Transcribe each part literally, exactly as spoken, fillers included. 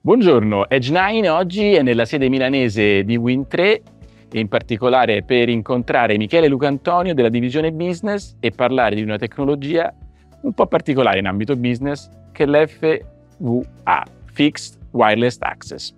Buongiorno, Edge nove oggi è nella sede milanese di Wind tre e in particolare per incontrare Michele Lucantonio della divisione business e parlare di una tecnologia un po' particolare in ambito business che è l'F W A, Fixed Wireless Access.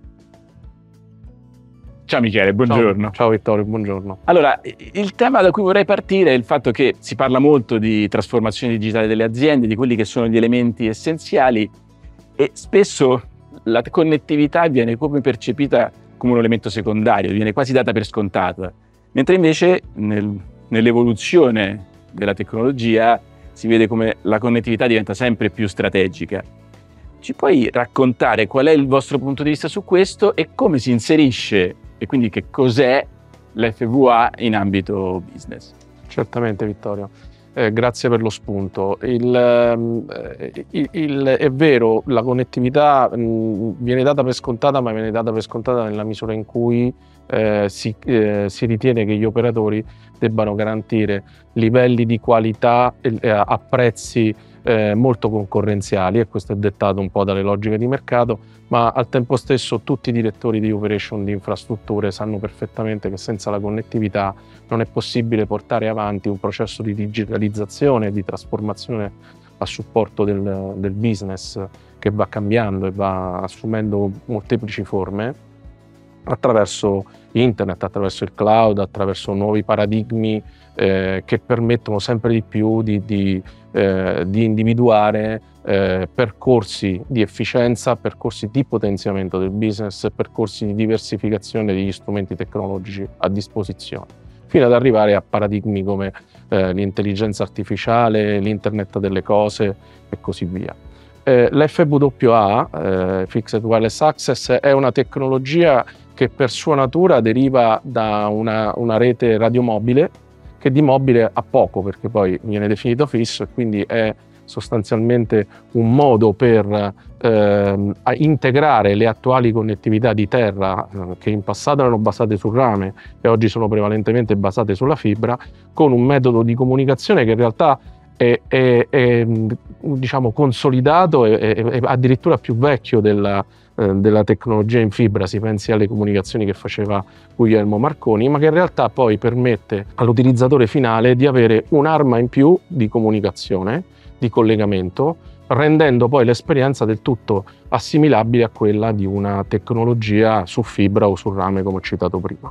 Ciao Michele, buongiorno. Ciao, ciao Vittorio, buongiorno. Allora, il tema da cui vorrei partire è il fatto che si parla molto di trasformazione digitale delle aziende, di quelli che sono gli elementi essenziali e spesso la connettività viene come percepita come un elemento secondario, viene quasi data per scontata, mentre invece nel, nell'evoluzione della tecnologia si vede come la connettività diventa sempre più strategica. Ci puoi raccontare qual è il vostro punto di vista su questo e come si inserisce e quindi che cos'è l'F W A in ambito business? Certamente Vittorio. Eh, grazie per lo spunto. Il, eh, il, il, è vero, la connettività mh, viene data per scontata, ma viene data per scontata nella misura in cui eh, si, eh, si ritiene che gli operatori debbano garantire livelli di qualità eh, a prezzi eh, molto concorrenziali, e questo è dettato un po' dalle logiche di mercato, ma al tempo stesso tutti i direttori di operation di infrastrutture sanno perfettamente che senza la connettività non è possibile portare avanti un processo di digitalizzazione e di trasformazione a supporto del, del business che va cambiando e va assumendo molteplici forme attraverso internet, attraverso il cloud, attraverso nuovi paradigmi eh, che permettono sempre di più di, di, eh, di individuare eh, percorsi di efficienza, percorsi di potenziamento del business, percorsi di diversificazione degli strumenti tecnologici a disposizione, fino ad arrivare a paradigmi come eh, l'intelligenza artificiale, l'internet delle cose e così via. Eh, L'F W A, eh, Fixed Wireless Access, è una tecnologia che per sua natura deriva da una, una rete radiomobile, che di mobile ha poco perché poi viene definito fisso, e quindi è sostanzialmente un modo per eh, integrare le attuali connettività di terra eh, che in passato erano basate sul rame e oggi sono prevalentemente basate sulla fibra, con un metodo di comunicazione che in realtà è, è, è diciamo consolidato e è, è addirittura più vecchio della, eh, della tecnologia in fibra. Si pensi alle comunicazioni che faceva Guglielmo Marconi, ma che in realtà poi permette all'utilizzatore finale di avere un'arma in più di comunicazione, di collegamento, rendendo poi l'esperienza del tutto assimilabile a quella di una tecnologia su fibra o sul rame, come ho citato prima.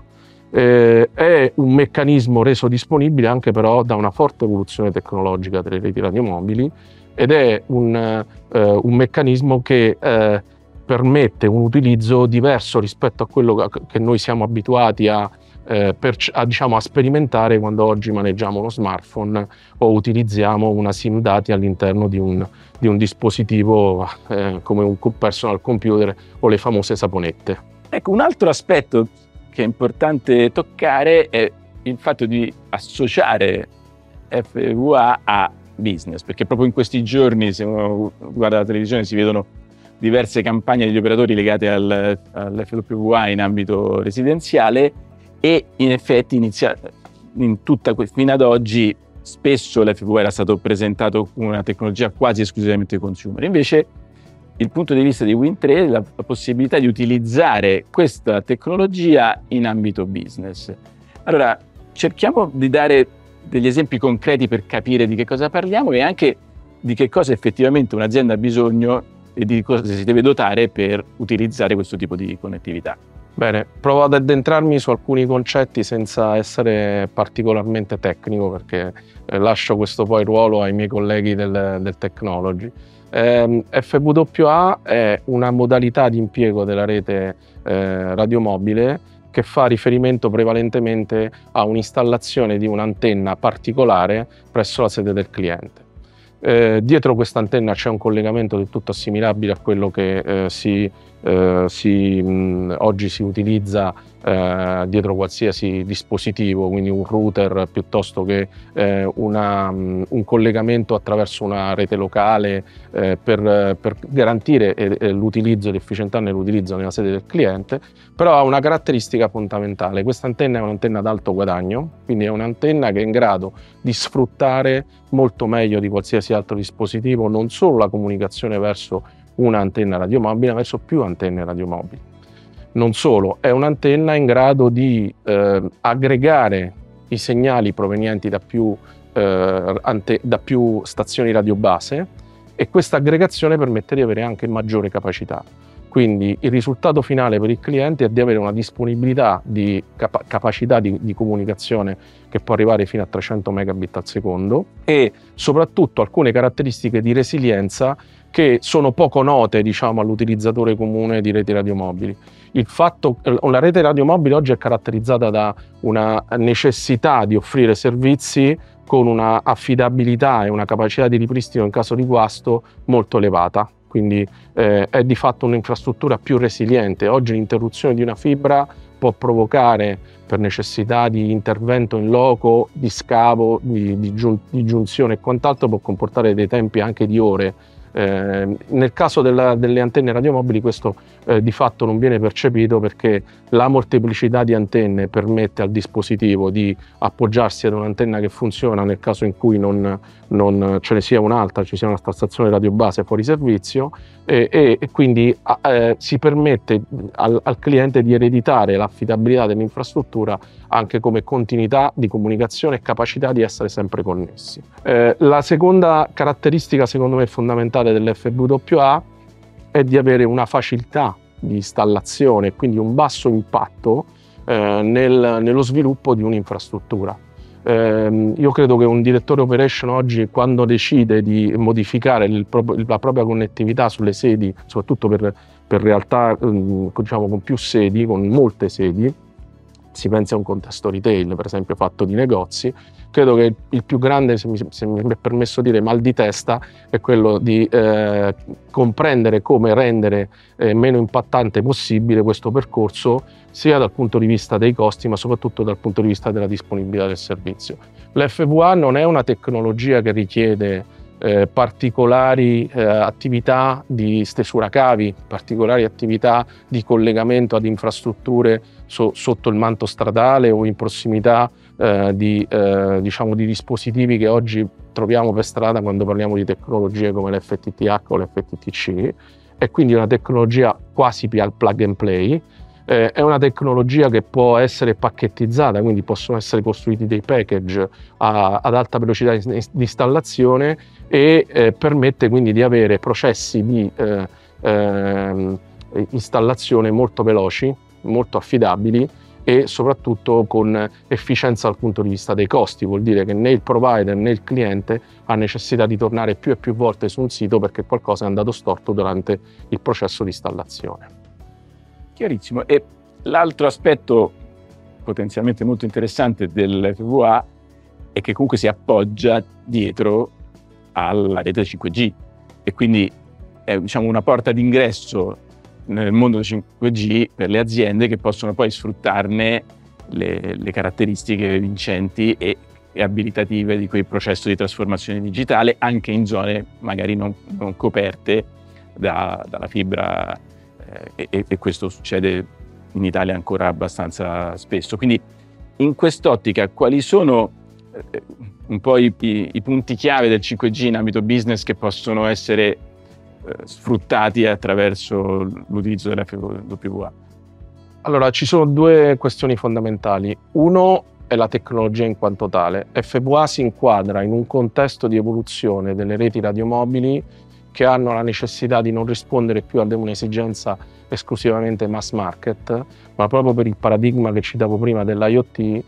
Eh, è un meccanismo reso disponibile anche però da una forte evoluzione tecnologica delle reti radiomobili, ed è un, eh, un meccanismo che eh, permette un utilizzo diverso rispetto a quello che noi siamo abituati a Eh, per, a, diciamo, a sperimentare quando oggi maneggiamo uno smartphone o utilizziamo una SIM dati all'interno di un, di un dispositivo eh, come un personal computer o le famose saponette. Ecco, un altro aspetto che è importante toccare è il fatto di associare F W A a business, perché proprio in questi giorni, se uno guarda la televisione, si vedono diverse campagne degli operatori legate al, all'F W A in ambito residenziale. E in effetti inizia, in tutta, fino ad oggi spesso l'F W A era stato presentato come una tecnologia quasi esclusivamente consumer. Invece il punto di vista di Wind tre è la, la possibilità di utilizzare questa tecnologia in ambito business. Allora cerchiamo di dare degli esempi concreti per capire di che cosa parliamo e anche di che cosa effettivamente un'azienda ha bisogno e di cosa si deve dotare per utilizzare questo tipo di connettività. Bene, provo ad addentrarmi su alcuni concetti senza essere particolarmente tecnico, perché eh, lascio questo poi ruolo ai miei colleghi del, del technology. Eh, F W A è una modalità di impiego della rete eh, radiomobile che fa riferimento prevalentemente a un'installazione di un'antenna particolare presso la sede del cliente. Eh, dietro questa antenna c'è un collegamento del tutto assimilabile a quello che eh, si, eh, si, mh, oggi si utilizza eh, dietro qualsiasi dispositivo, quindi un router piuttosto che eh, una, mh, un collegamento attraverso una rete locale eh, per, per garantire eh, l'utilizzo e l'efficientà nell'utilizzo nella sede del cliente, però ha una caratteristica fondamentale. Questa antenna è un'antenna ad alto guadagno, quindi è un'antenna che è in grado di sfruttare molto meglio di qualsiasi altro dispositivo non solo la comunicazione verso una antenna radiomobile, ma verso più antenne radiomobili. Non solo, è un'antenna in grado di eh, aggregare i segnali provenienti da più, eh, ante- da più stazioni radiobase, e questa aggregazione permette di avere anche maggiore capacità. Quindi il risultato finale per il cliente è di avere una disponibilità di capa- capacità di, di comunicazione che può arrivare fino a trecento megabit al secondo, e soprattutto alcune caratteristiche di resilienza che sono poco note, diciamo, all'utilizzatore comune di reti radiomobili. Il fatto, la rete radiomobile oggi è caratterizzata da una necessità di offrire servizi con una affidabilità e una capacità di ripristino in caso di guasto molto elevata. Quindi eh, è di fatto un'infrastruttura più resiliente. Oggi l'interruzione di una fibra può provocare, per necessità di intervento in loco, di scavo, di, di, giun- di giunzione e quant'altro, può comportare dei tempi anche di ore. Eh, nel caso della, delle antenne radiomobili questo eh, di fatto non viene percepito, perché la molteplicità di antenne permette al dispositivo di appoggiarsi ad un'antenna che funziona nel caso in cui non, non ce ne sia un'altra, ci sia una stazione radiobase fuori servizio, e, e, e quindi eh, si permette al, al cliente di ereditare l'affidabilità dell'infrastruttura anche come continuità di comunicazione e capacità di essere sempre connessi. Eh, la seconda caratteristica, secondo me, fondamentale dell'F W A è di avere una facilità di installazione, quindi un basso impatto eh, nel, nello sviluppo di un'infrastruttura. Eh, io credo che un direttore operation oggi, quando decide di modificare il, la propria connettività sulle sedi, soprattutto per, per realtà eh, diciamo con più sedi, con molte sedi, si pensa a un contesto retail, per esempio fatto di negozi, credo che il più grande, se mi, se mi è permesso dire, mal di testa è quello di eh, comprendere come rendere eh, meno impattante possibile questo percorso, sia dal punto di vista dei costi, ma soprattutto dal punto di vista della disponibilità del servizio. L'F W A non è una tecnologia che richiede eh, particolari eh, attività di stesura cavi, particolari attività di collegamento ad infrastrutture so, sotto il manto stradale o in prossimità eh, di, eh, diciamo, di dispositivi che oggi troviamo per strada quando parliamo di tecnologie come l'F T T H o l'F T T C. È quindi una tecnologia quasi plug and play. Eh, è una tecnologia che può essere pacchettizzata, quindi possono essere costruiti dei package a, ad alta velocità di, di installazione, e eh, permette quindi di avere processi di eh, eh, installazione molto veloci, molto affidabili e soprattutto con efficienza dal punto di vista dei costi. Vuol dire che né il provider né il cliente ha necessità di tornare più e più volte su un sito perché qualcosa è andato storto durante il processo di installazione. Chiarissimo. E l'altro aspetto potenzialmente molto interessante dell'F W A è che comunque si appoggia dietro alla rete cinque G, e quindi è, diciamo, una porta d'ingresso nel mondo cinque G per le aziende che possono poi sfruttarne le, le caratteristiche vincenti e, e abilitative di quel processo di trasformazione digitale anche in zone magari non, non coperte da, dalla fibra. E, e questo succede in Italia ancora abbastanza spesso. Quindi in quest'ottica quali sono eh, un po' i, i, i punti chiave del cinque G in ambito business che possono essere eh, sfruttati attraverso l'utilizzo dell'F W A? Allora, ci sono due questioni fondamentali. Uno è la tecnologia in quanto tale. F W A si inquadra in un contesto di evoluzione delle reti radiomobili che hanno la necessità di non rispondere più ad un'esigenza esclusivamente mass market, ma proprio per il paradigma che citavo prima dell'IoT,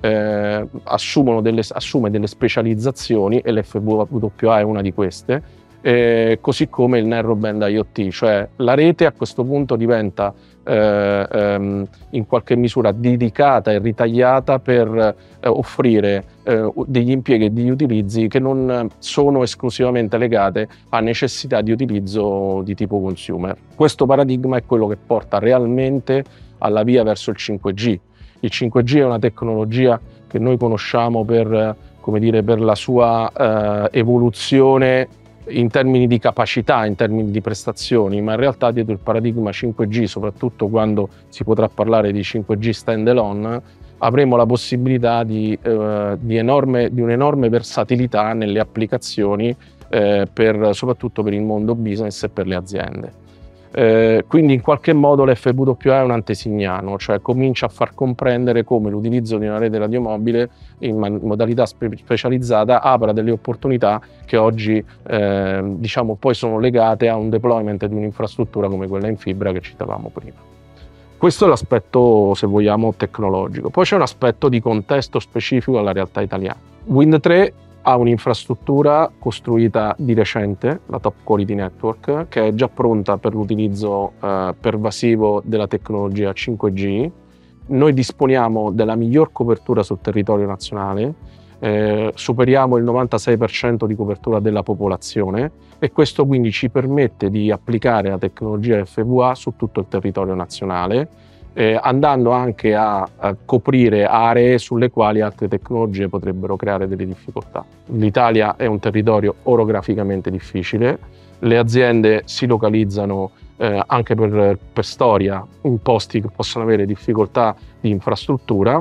eh, assumono delle, assume delle specializzazioni, e l'F W A è una di queste, eh, così come il narrowband IoT, cioè la rete a questo punto diventa eh, ehm, in qualche misura dedicata e ritagliata per eh, offrire eh, degli impieghi e degli utilizzi che non sono esclusivamente legate a necessità di utilizzo di tipo consumer. Questo paradigma è quello che porta realmente alla via verso il cinque G. Il cinque G è una tecnologia che noi conosciamo per, come dire, per la sua eh, evoluzione in termini di capacità, in termini di prestazioni, ma in realtà dietro il paradigma cinque G, soprattutto quando si potrà parlare di cinque G standalone, avremo la possibilità di, eh, di, enorme, di un'enorme versatilità nelle applicazioni eh, per, soprattutto per il mondo business e per le aziende. Eh, quindi in qualche modo l'F W A è un antesignano, cioè comincia a far comprendere come l'utilizzo di una rete radiomobile in man- modalità spe- specializzata apra delle opportunità che oggi eh, diciamo poi sono legate a un deployment di un'infrastruttura come quella in fibra che citavamo prima. Questo è l'aspetto, se vogliamo, tecnologico. Poi c'è un aspetto di contesto specifico alla realtà italiana. Wind tre ha un'infrastruttura costruita di recente, la Top Quality Network, che è già pronta per l'utilizzo eh, pervasivo della tecnologia cinque G. Noi disponiamo della miglior copertura sul territorio nazionale, eh, superiamo il novantasei per cento di copertura della popolazione e questo quindi ci permette di applicare la tecnologia F W A su tutto il territorio nazionale, Eh, andando anche a, a coprire aree sulle quali altre tecnologie potrebbero creare delle difficoltà. L'Italia è un territorio orograficamente difficile, le aziende si localizzano eh, anche per, per storia in posti che possono avere difficoltà di infrastruttura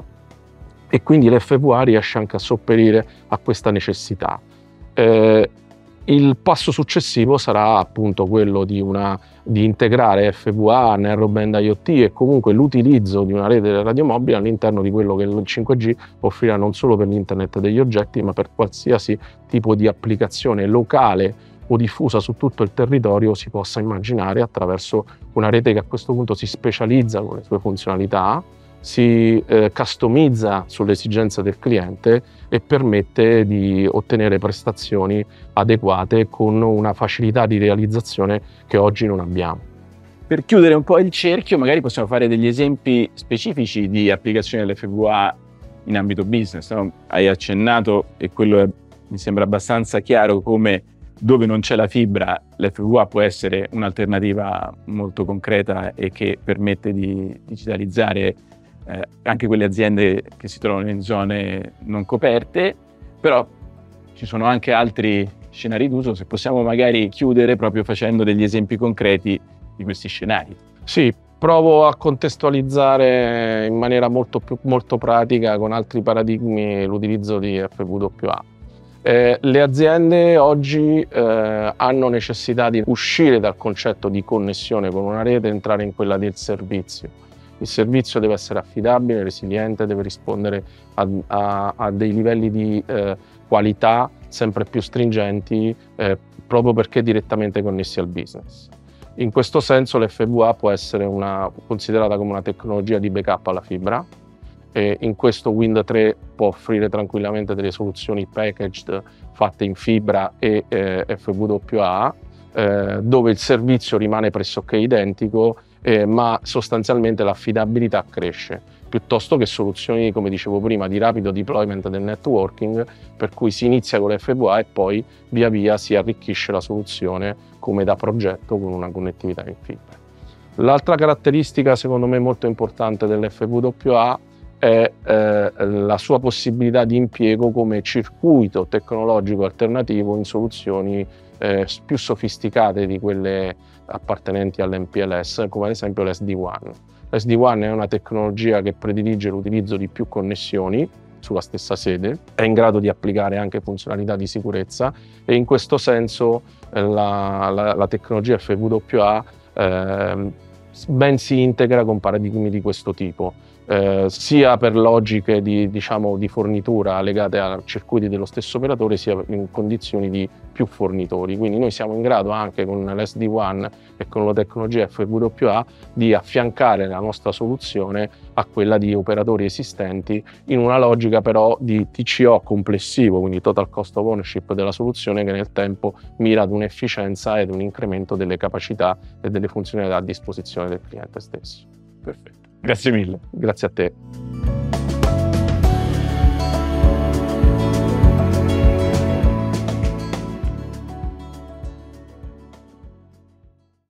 e quindi l'F W A riesce anche a sopperire a questa necessità. Eh, Il passo successivo sarà appunto quello di, una, di integrare F W A, Narrowband IoT e comunque l'utilizzo di una rete radiomobile all'interno di quello che il cinque G offrirà non solo per l'internet degli oggetti, ma per qualsiasi tipo di applicazione locale o diffusa su tutto il territorio si possa immaginare attraverso una rete che a questo punto si specializza con le sue funzionalità, si eh, customizza sulle esigenze del cliente e permette di ottenere prestazioni adeguate con una facilità di realizzazione che oggi non abbiamo. Per chiudere un po' il cerchio, magari possiamo fare degli esempi specifici di applicazioni dell'F W A in ambito business, no? Hai accennato, e quello è, mi sembra abbastanza chiaro, come dove non c'è la fibra l'F W A può essere un'alternativa molto concreta e che permette di digitalizzare Eh, anche quelle aziende che si trovano in zone non coperte, però ci sono anche altri scenari d'uso, se possiamo magari chiudere proprio facendo degli esempi concreti di questi scenari. Sì, provo a contestualizzare in maniera molto, più, molto pratica con altri paradigmi l'utilizzo di F W A. Eh, le aziende oggi eh, hanno necessità di uscire dal concetto di connessione con una rete e entrare in quella del servizio. Il servizio deve essere affidabile, resiliente, deve rispondere a, a, a dei livelli di eh, qualità sempre più stringenti eh, proprio perché direttamente connessi al business. In questo senso l'F W A può essere una, considerata come una tecnologia di backup alla fibra e in questo Wind tre può offrire tranquillamente delle soluzioni packaged fatte in fibra e eh, F W A eh, dove il servizio rimane pressoché identico Eh, ma sostanzialmente l'affidabilità cresce, piuttosto che soluzioni, come dicevo prima, di rapido deployment del networking, per cui si inizia con l'F W A e poi via via si arricchisce la soluzione come da progetto con una connettività in fibra. L'altra caratteristica, secondo me, molto importante dell'F W A è eh, la sua possibilità di impiego come circuito tecnologico alternativo in soluzioni eh, più sofisticate di quelle appartenenti all'M P L S, come ad esempio l'S D WAN. L'S D WAN è una tecnologia che predilige l'utilizzo di più connessioni sulla stessa sede, è in grado di applicare anche funzionalità di sicurezza e in questo senso eh, la, la, la tecnologia F W A eh, ben si integra con paradigmi di questo tipo. Eh, sia per logiche di, diciamo, di fornitura legate a circuiti dello stesso operatore, sia in condizioni di più fornitori. Quindi noi siamo in grado anche con l'S D WAN e con la tecnologia F W A di affiancare la nostra soluzione a quella di operatori esistenti in una logica però di T C O complessivo, quindi Total Cost of Ownership della soluzione, che nel tempo mira ad un'efficienza ed un incremento delle capacità e delle funzionalità a disposizione del cliente stesso. Perfetto. Grazie mille. Grazie a te.